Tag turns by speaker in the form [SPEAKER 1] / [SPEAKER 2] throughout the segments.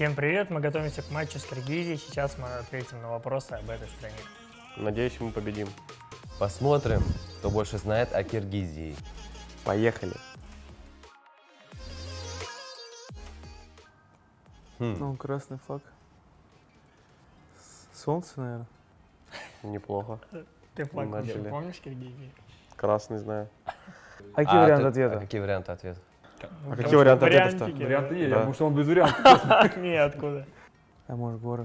[SPEAKER 1] Всем привет, мы готовимся к матчу с Киргизией. Сейчас мы ответим на вопросы об этой стране.
[SPEAKER 2] Надеюсь, мы победим.
[SPEAKER 3] Посмотрим, кто больше знает о Киргизии.
[SPEAKER 2] Поехали.
[SPEAKER 4] Ну, красный флаг. Солнце, наверное.
[SPEAKER 2] Неплохо.
[SPEAKER 1] Ты флаг вообще
[SPEAKER 2] Начали.
[SPEAKER 1] помнишь Киргизии?
[SPEAKER 2] Красный знаю.
[SPEAKER 4] А какие варианты
[SPEAKER 3] А
[SPEAKER 4] ответа?
[SPEAKER 3] какие варианты ответа?
[SPEAKER 2] А какие варианты ответов-то?
[SPEAKER 1] Вариантики,
[SPEAKER 5] Варианты есть,
[SPEAKER 2] Да.
[SPEAKER 5] я думаю, что он без вариантов.
[SPEAKER 1] Не, откуда?
[SPEAKER 4] А может, горы?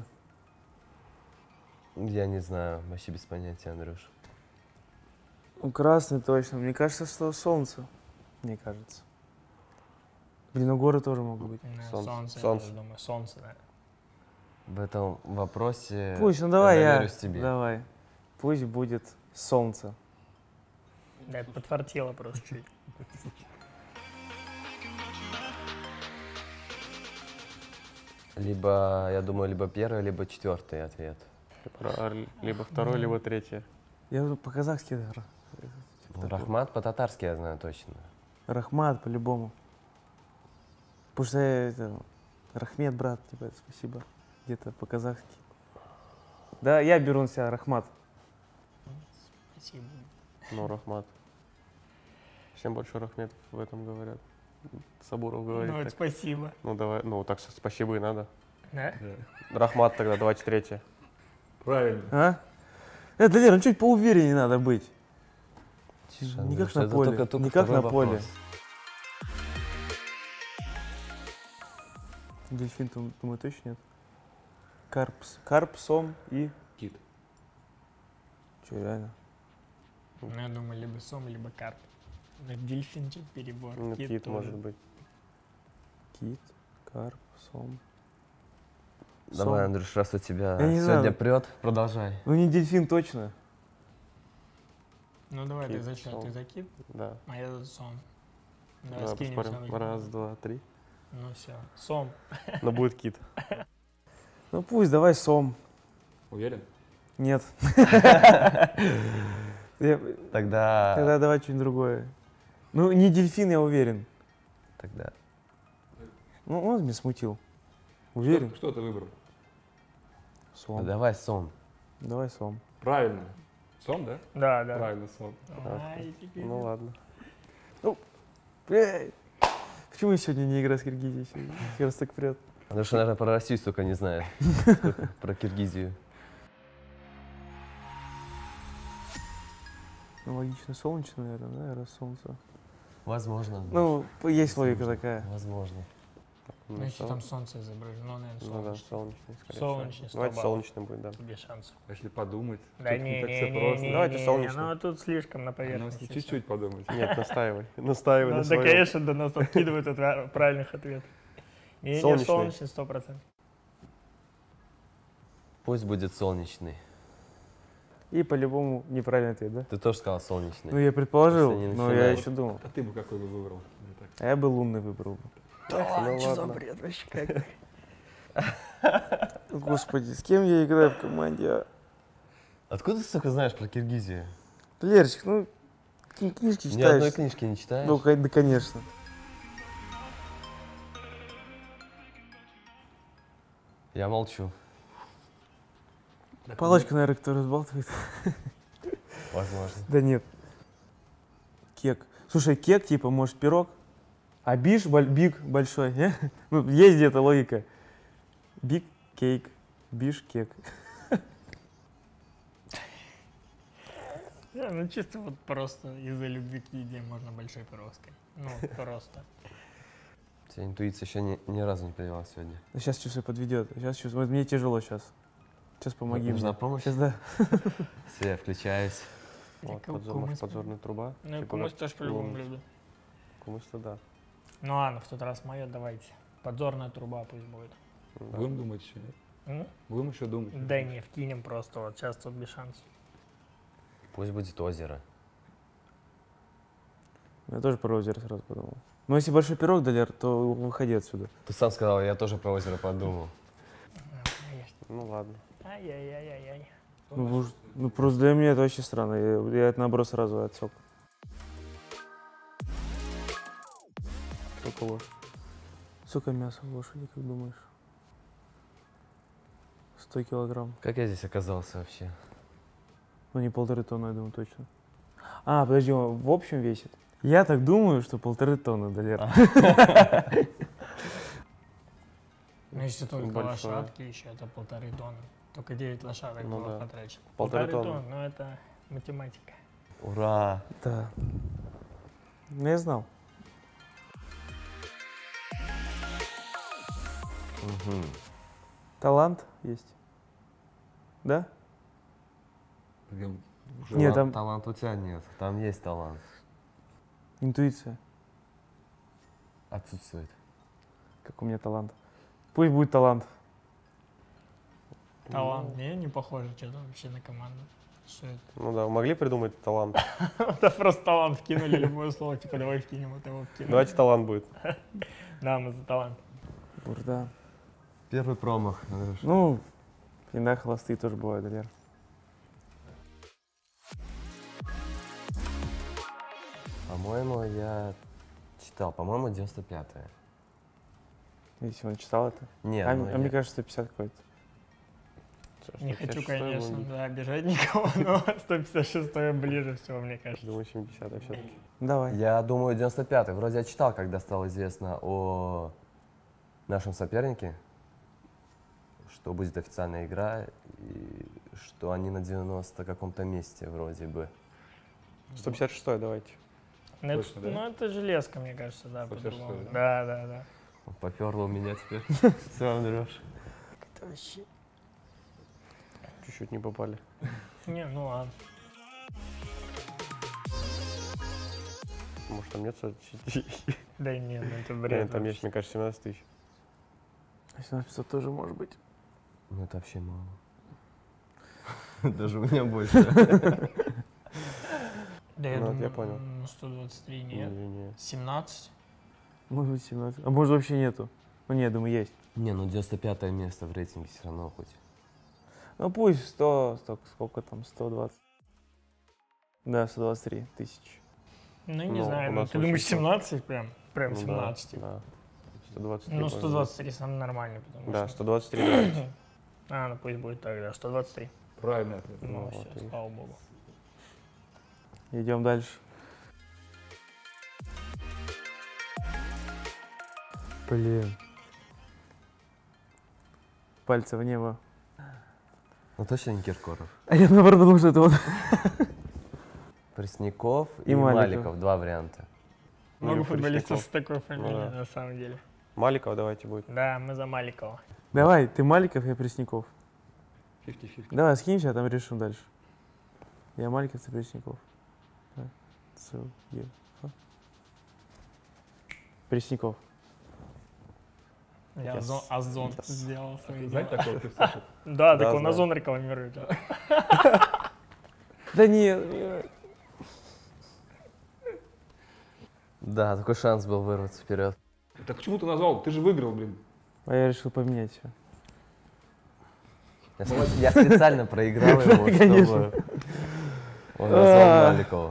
[SPEAKER 3] Я не знаю, вообще без понятия, Андрюш.
[SPEAKER 4] Ну, красный точно. Мне кажется, что солнце. Мне кажется. Блин, ну горы тоже могут быть.
[SPEAKER 2] Солнце.
[SPEAKER 1] Солнце, я
[SPEAKER 2] Солнце.
[SPEAKER 1] тоже думаю, солнце, да.
[SPEAKER 3] В этом вопросе
[SPEAKER 4] Пусть, ну давай я.
[SPEAKER 3] доверюсь тебе.
[SPEAKER 4] Давай. Пусть будет солнце.
[SPEAKER 1] Да, подфартило просто чуть.
[SPEAKER 3] Либо, я думаю, либо первый, либо четвертый ответ.
[SPEAKER 2] Либо второй, либо третий.
[SPEAKER 4] Я уже по-казахски, да.
[SPEAKER 3] Ну, Рахмат по-татарски я знаю точно.
[SPEAKER 4] Рахмат, по-любому. Потому что это, Рахмет, брат, типа, спасибо. Где-то по-казахски. Да, я беру на себя Рахмат.
[SPEAKER 1] Спасибо.
[SPEAKER 2] Ну, Рахмат. Всем больше Рахмет в этом говорят. Сабуров говорит.
[SPEAKER 1] Ну, это
[SPEAKER 2] так.
[SPEAKER 1] спасибо.
[SPEAKER 2] Ну, давай, ну, так спасибо и надо.
[SPEAKER 1] Да?
[SPEAKER 2] Рахмат тогда, давайте третий.
[SPEAKER 5] Правильно.
[SPEAKER 4] А? Это, Лера, ну чуть поувереннее надо быть.
[SPEAKER 3] Слушай,
[SPEAKER 4] Не
[SPEAKER 3] Андрюш,
[SPEAKER 4] как на
[SPEAKER 3] это
[SPEAKER 4] поле.
[SPEAKER 3] только
[SPEAKER 4] Не как
[SPEAKER 3] второй
[SPEAKER 4] на поле.
[SPEAKER 3] вопрос.
[SPEAKER 4] Дельфин, думаю, точно нет. Карп, сом и...
[SPEAKER 5] Кит.
[SPEAKER 4] Че, реально?
[SPEAKER 1] Ну, я думаю, либо сом, либо карп. Да, дельфин чуть перебор.
[SPEAKER 2] Ну, кит
[SPEAKER 1] тоже.
[SPEAKER 2] может быть.
[SPEAKER 4] Кит, карп, сом.
[SPEAKER 3] Давай,
[SPEAKER 4] Сом.
[SPEAKER 3] Андрюш, раз у тебя
[SPEAKER 4] Я не
[SPEAKER 3] сегодня
[SPEAKER 4] знаю.
[SPEAKER 3] прет, продолжай.
[SPEAKER 4] Ну не дельфин точно.
[SPEAKER 1] Ну, давай, ты
[SPEAKER 2] Кит,
[SPEAKER 1] за что?
[SPEAKER 2] сом.
[SPEAKER 1] Ты за кит,
[SPEAKER 2] Да.
[SPEAKER 1] а я за сом. Давай
[SPEAKER 2] Да,
[SPEAKER 1] скинемся.
[SPEAKER 2] поспорим.
[SPEAKER 1] на-
[SPEAKER 2] Раз, два, три.
[SPEAKER 1] Ну, все. Сом.
[SPEAKER 2] Но будет кит.
[SPEAKER 4] Ну пусть, давай сом.
[SPEAKER 5] Уверен?
[SPEAKER 4] Нет. Тогда
[SPEAKER 3] Тогда
[SPEAKER 4] давай что-нибудь другое. Ну не дельфин, я уверен. Ну он меня смутил. Уверен?
[SPEAKER 5] Что ты выбрал?
[SPEAKER 4] Сом.
[SPEAKER 3] давай сон.
[SPEAKER 4] Давай сом.
[SPEAKER 5] Правильно. Сом, да?
[SPEAKER 1] Да, да.
[SPEAKER 5] Правильно, сом.
[SPEAKER 1] Ай, теперь.
[SPEAKER 2] Ну, ладно.
[SPEAKER 4] Эй! Почему сегодня не игра с Киргизией? Сейчас так прет.
[SPEAKER 3] Андрюш, наверное, про Россию столько не знает, сколько про Киргизию.
[SPEAKER 4] Ну логично, солнечно, наверное, да, раз солнце.
[SPEAKER 3] Возможно.
[SPEAKER 4] Ну, есть логика такая.
[SPEAKER 3] Возможно.
[SPEAKER 1] Ну, если там солнце изображено, наверное,
[SPEAKER 2] Ну да,
[SPEAKER 1] солнечный.
[SPEAKER 2] солнечный, скорее
[SPEAKER 1] Солнечный,
[SPEAKER 2] всего. Давайте
[SPEAKER 1] 100 баллов.
[SPEAKER 2] солнечный будет, да.
[SPEAKER 1] Без шансов.
[SPEAKER 5] Если подумать,
[SPEAKER 1] Да
[SPEAKER 5] всё-таки
[SPEAKER 1] не,
[SPEAKER 5] так
[SPEAKER 1] не,
[SPEAKER 5] всё
[SPEAKER 1] не,
[SPEAKER 5] просто.
[SPEAKER 1] не,
[SPEAKER 2] Давайте
[SPEAKER 1] не,
[SPEAKER 2] солнечный.
[SPEAKER 1] Ну, тут слишком на
[SPEAKER 5] Ну,
[SPEAKER 1] поверхности.
[SPEAKER 5] если
[SPEAKER 1] всё.
[SPEAKER 5] чуть-чуть подумать.
[SPEAKER 2] Нет, настаивай. Настаивай на
[SPEAKER 1] Да,
[SPEAKER 2] своем.
[SPEAKER 1] конечно, до нас откидывают от правильных ответов. Не,
[SPEAKER 2] Солнечный.
[SPEAKER 1] солнечный 100%.
[SPEAKER 3] Пусть будет солнечный.
[SPEAKER 4] И по-любому неправильный ответ, да?
[SPEAKER 3] Ты тоже сказал солнечный.
[SPEAKER 4] Ну, я предположил,
[SPEAKER 3] Если не
[SPEAKER 4] но я
[SPEAKER 3] начинать.
[SPEAKER 4] еще думал.
[SPEAKER 5] А ты бы какой бы выбрал? Или так?
[SPEAKER 4] А я бы лунный выбрал бы.
[SPEAKER 2] Ну,
[SPEAKER 1] Что за
[SPEAKER 2] ладно.
[SPEAKER 1] бред вообще как?
[SPEAKER 4] Господи, с кем я играю в команде? А?
[SPEAKER 3] Откуда ты столько знаешь про Киргизию?
[SPEAKER 4] Лерчик, ну, книжки
[SPEAKER 3] Ни одной
[SPEAKER 4] читаешь.
[SPEAKER 3] книжки не читаешь?
[SPEAKER 4] Ну, да, конечно.
[SPEAKER 3] Я молчу.
[SPEAKER 4] Палочка, наверное, которая разбалтывает.
[SPEAKER 3] Возможно.
[SPEAKER 4] Да нет. Кек. Слушай, кек, типа, может, пирог? А биг большой, не? Ну, есть где-то логика. Биг кейк, биш кек.
[SPEAKER 1] Ну, чисто вот просто из-за любви к еде можно большой пирог сказать. Ну, просто.
[SPEAKER 3] У тебя интуиция еще ни разу не подвела сегодня.
[SPEAKER 4] Сейчас чувствую, подведет. Сейчас чувствую. Вот мне тяжело сейчас. Сейчас помоги
[SPEAKER 3] Нужна
[SPEAKER 4] мне.
[SPEAKER 3] помощь?
[SPEAKER 4] Сейчас, да.
[SPEAKER 3] Все, я включаюсь.
[SPEAKER 2] Вот,
[SPEAKER 1] Кумыс-
[SPEAKER 2] может, подзорная труба.
[SPEAKER 1] Ну,
[SPEAKER 2] Типа
[SPEAKER 1] кумыс
[SPEAKER 2] как
[SPEAKER 1] тоже по-любому
[SPEAKER 2] лунный.
[SPEAKER 1] люблю.
[SPEAKER 2] Кумыс-то да.
[SPEAKER 1] Ну ладно, в тот раз мое, давайте. Подзорная труба пусть будет.
[SPEAKER 2] Да.
[SPEAKER 5] Будем думать еще, нет?
[SPEAKER 1] М?
[SPEAKER 5] Будем еще думать.
[SPEAKER 1] Да не, вкинем просто, вот сейчас тут без шансов.
[SPEAKER 3] Пусть будет озеро.
[SPEAKER 4] Я тоже про озеро сразу подумал. Но если большой пирог, да, Лер, то выходи отсюда.
[SPEAKER 3] Ты сам сказал, я тоже про озеро подумал.
[SPEAKER 1] Конечно.
[SPEAKER 2] Ну ладно.
[SPEAKER 1] Ай-яй-яй-яй-яй.
[SPEAKER 4] Ну, просто для меня это вообще странно. Я это, наоборот, сразу отсек.
[SPEAKER 2] Сколько ложь?
[SPEAKER 4] Сколько мяса в лошади, как думаешь? 100 килограмм.
[SPEAKER 3] Как я здесь оказался вообще?
[SPEAKER 4] Ну, не 1,5 тонны, я думаю, точно. А, подожди, он в общем весит? Я так думаю, что 1,5 тонны, Далер.
[SPEAKER 1] Ну, если только
[SPEAKER 2] Большое.
[SPEAKER 1] лошадки еще, это 1,5 тонны. Только 9 лошадок
[SPEAKER 2] Ну
[SPEAKER 1] было
[SPEAKER 2] да.
[SPEAKER 1] потрачено.
[SPEAKER 2] 1,5 тонны.
[SPEAKER 1] тонны, ну это математика.
[SPEAKER 3] Ура!
[SPEAKER 4] Да. Ну, я знал.
[SPEAKER 3] Мгм.
[SPEAKER 4] Талант есть? Да?
[SPEAKER 5] Прям уже
[SPEAKER 4] Нет,
[SPEAKER 3] Талант-
[SPEAKER 4] там
[SPEAKER 3] Талант у тебя нет, там есть талант.
[SPEAKER 4] интуиция.
[SPEAKER 3] Отсутствует.
[SPEAKER 4] Как у меня талант. Пусть будет талант.
[SPEAKER 1] Талант, не похоже что-то вообще на команду. Что это?
[SPEAKER 2] Ну да, могли придумать талант.
[SPEAKER 1] Это просто талант вкинули, любое слово, типа давай вкинем, вот его вкинули.
[SPEAKER 2] Давайте талант будет.
[SPEAKER 1] Да, мы за талант.
[SPEAKER 4] Бурда.
[SPEAKER 3] Первый промах, Андрюш.
[SPEAKER 4] Ну, иногда холостые тоже бывают, Далер.
[SPEAKER 3] По-моему, я читал, по-моему, 95-е.
[SPEAKER 4] Если он читал это.
[SPEAKER 3] Нет,
[SPEAKER 4] А,
[SPEAKER 3] ну
[SPEAKER 4] а
[SPEAKER 3] я-
[SPEAKER 4] мне кажется, 150 какой-то.
[SPEAKER 1] Не хочу,
[SPEAKER 2] 156
[SPEAKER 1] конечно,
[SPEAKER 2] будет.
[SPEAKER 1] да, обижать никого, но 156 ближе всего, мне кажется.
[SPEAKER 2] Думаю, 70 все-таки.
[SPEAKER 4] Давай.
[SPEAKER 3] Я думаю, 95-й. Вроде я читал, когда стало известно о нашем сопернике, что будет официальная игра, и что они на 90 каком-то месте вроде бы.
[SPEAKER 2] 156 давайте.
[SPEAKER 1] Ну, это,
[SPEAKER 5] Точно, да?
[SPEAKER 1] ну, это железка, мне кажется, да,
[SPEAKER 5] 156,
[SPEAKER 1] по-другому.
[SPEAKER 5] да?
[SPEAKER 1] Да, да.
[SPEAKER 3] Поперло у меня теперь. Все, Андрюш.
[SPEAKER 1] Это вообще...
[SPEAKER 2] Чуть-чуть не попали.
[SPEAKER 1] Не, ну ладно.
[SPEAKER 2] Может, там нет 100?
[SPEAKER 1] Да нет, ну это
[SPEAKER 2] Нет,
[SPEAKER 1] бред.
[SPEAKER 2] там есть, мне кажется, 17 тысяч.
[SPEAKER 4] 185 тоже может быть.
[SPEAKER 3] Ну это вообще мало. Даже у меня больше.
[SPEAKER 1] Да я
[SPEAKER 2] Ну,
[SPEAKER 1] думаю,
[SPEAKER 2] я понял.
[SPEAKER 1] 123 нет.
[SPEAKER 2] Не-не-не.
[SPEAKER 1] 17?
[SPEAKER 4] Может быть 17. А может вообще нету. Ну нет, думаю, есть.
[SPEAKER 3] Не, ну 95-е место в рейтинге все равно хоть.
[SPEAKER 4] Ну пусть 100, сколько там, 120. Да, 123 тысячи.
[SPEAKER 1] Ну, не
[SPEAKER 2] Ну,
[SPEAKER 1] знаю,
[SPEAKER 2] у
[SPEAKER 1] ну
[SPEAKER 2] нас
[SPEAKER 1] ты думаешь
[SPEAKER 2] очень
[SPEAKER 1] 17 прям? Прям
[SPEAKER 2] Ну да,
[SPEAKER 1] 17?
[SPEAKER 2] Да. 123.
[SPEAKER 1] Ну,
[SPEAKER 2] можно
[SPEAKER 1] 123 самый нормальный, потому
[SPEAKER 2] взять. Да,
[SPEAKER 1] что...
[SPEAKER 2] 123 давайте.
[SPEAKER 1] А, ну пусть будет так, да, 123.
[SPEAKER 5] правильный ответ.
[SPEAKER 1] Ну,
[SPEAKER 2] Ну,
[SPEAKER 1] все,
[SPEAKER 2] вот видишь.
[SPEAKER 1] слава богу.
[SPEAKER 4] Идем дальше. Блин. Пальцы в небо.
[SPEAKER 3] Ну точно не Киркоров.
[SPEAKER 4] А я наоборот подумал, что это он.
[SPEAKER 3] Пресняков
[SPEAKER 4] И
[SPEAKER 3] и
[SPEAKER 4] Маликов.
[SPEAKER 3] Маликов. Два варианта.
[SPEAKER 2] Ну,
[SPEAKER 1] Много
[SPEAKER 2] или
[SPEAKER 1] футболистов с
[SPEAKER 2] Пресняков.
[SPEAKER 1] такой фамилией,
[SPEAKER 2] да.
[SPEAKER 1] на самом деле.
[SPEAKER 2] Маликова давайте будет.
[SPEAKER 1] Да, мы за Маликова.
[SPEAKER 4] Давай, ты Маликов, я Пресняков.
[SPEAKER 5] 50-50.
[SPEAKER 4] Давай, скинемся, а там решим дальше. Я Маликов, ты Пресняков. Да. Пресняков.
[SPEAKER 1] Я
[SPEAKER 2] Yes.
[SPEAKER 1] Озон
[SPEAKER 2] Yes.
[SPEAKER 1] сделал свои
[SPEAKER 5] Знаете
[SPEAKER 1] дела.
[SPEAKER 5] такого певца?
[SPEAKER 1] Да, так
[SPEAKER 2] Да,
[SPEAKER 1] он
[SPEAKER 2] знаю.
[SPEAKER 1] Озон рекламирует.
[SPEAKER 4] Да нет.
[SPEAKER 3] Да, такой шанс был вырваться вперед.
[SPEAKER 5] Так почему ты назвал? Ты же выиграл, блин.
[SPEAKER 4] А я решил поменять все.
[SPEAKER 3] Я специально проиграл его,
[SPEAKER 4] Конечно.
[SPEAKER 3] чтобы он назвал
[SPEAKER 4] А.
[SPEAKER 3] Маликова.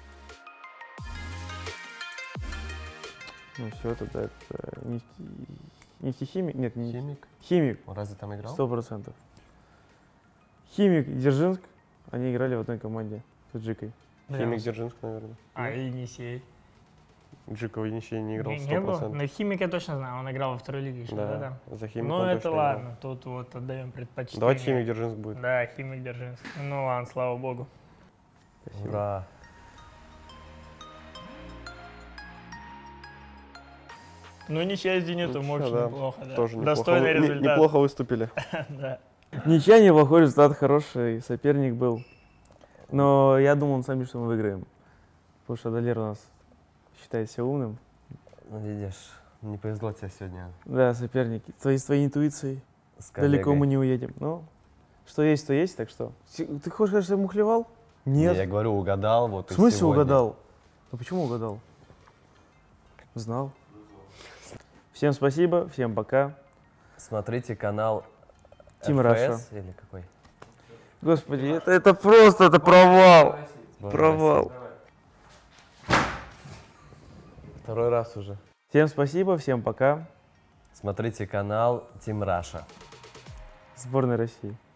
[SPEAKER 4] Ну все, тогда это нефтехимик? Нет, не
[SPEAKER 3] Химик?
[SPEAKER 4] химик.
[SPEAKER 3] Он разве там играл?
[SPEAKER 4] 100%. Химик и Дзержинск, они играли в одной команде с Джикой.
[SPEAKER 2] Химик Дзержинск, наверное.
[SPEAKER 1] А, и Енисей.
[SPEAKER 2] Джикова Енисей не играл
[SPEAKER 1] Не было?
[SPEAKER 2] 100%.
[SPEAKER 1] Но Химик я точно знаю, он играл во второй лиге еще, да?
[SPEAKER 2] Да, за Химик
[SPEAKER 1] Ну
[SPEAKER 2] он
[SPEAKER 1] это
[SPEAKER 2] точно играл.
[SPEAKER 1] ладно, тут вот отдаем предпочтение.
[SPEAKER 2] Давайте Химик Дзержинск будет.
[SPEAKER 1] Да, Химик Дзержинск. Ну ладно, слава богу.
[SPEAKER 3] Ура.
[SPEAKER 1] Ну ничья с Зенитом,
[SPEAKER 2] Ну,
[SPEAKER 1] очень
[SPEAKER 2] да,
[SPEAKER 1] неплохо, да.
[SPEAKER 2] Тоже
[SPEAKER 1] Достойный
[SPEAKER 2] неплохо,
[SPEAKER 1] результат.
[SPEAKER 2] неплохо выступили.
[SPEAKER 1] Да.
[SPEAKER 4] Ничья неплохой результат, хороший соперник был. Но я думал, на самом деле, что мы выиграем. Потому что Далер у нас считает себя умным.
[SPEAKER 3] Ну видишь, не повезло тебе сегодня
[SPEAKER 4] Да, соперники. С твоей интуицией
[SPEAKER 3] с
[SPEAKER 4] далеко
[SPEAKER 3] коллегой.
[SPEAKER 4] мы не уедем. Ну, что есть, то есть, так что. Ты хочешь сказать, что я мухлевал?
[SPEAKER 3] Не,
[SPEAKER 4] Нет.
[SPEAKER 3] я говорю, угадал. Вот
[SPEAKER 4] В
[SPEAKER 3] и
[SPEAKER 4] смысле
[SPEAKER 3] сегодня.
[SPEAKER 4] угадал? Ну почему угадал? Знал. Всем спасибо, всем пока.
[SPEAKER 3] Смотрите канал
[SPEAKER 4] Тим
[SPEAKER 3] РФС
[SPEAKER 4] Раша.
[SPEAKER 3] или какой?
[SPEAKER 4] Господи, это просто, это провал.
[SPEAKER 3] Сборная
[SPEAKER 4] Провал.
[SPEAKER 3] России. Второй раз уже.
[SPEAKER 4] Всем спасибо, всем пока.
[SPEAKER 3] Смотрите канал Тим Раша.
[SPEAKER 4] Сборная России.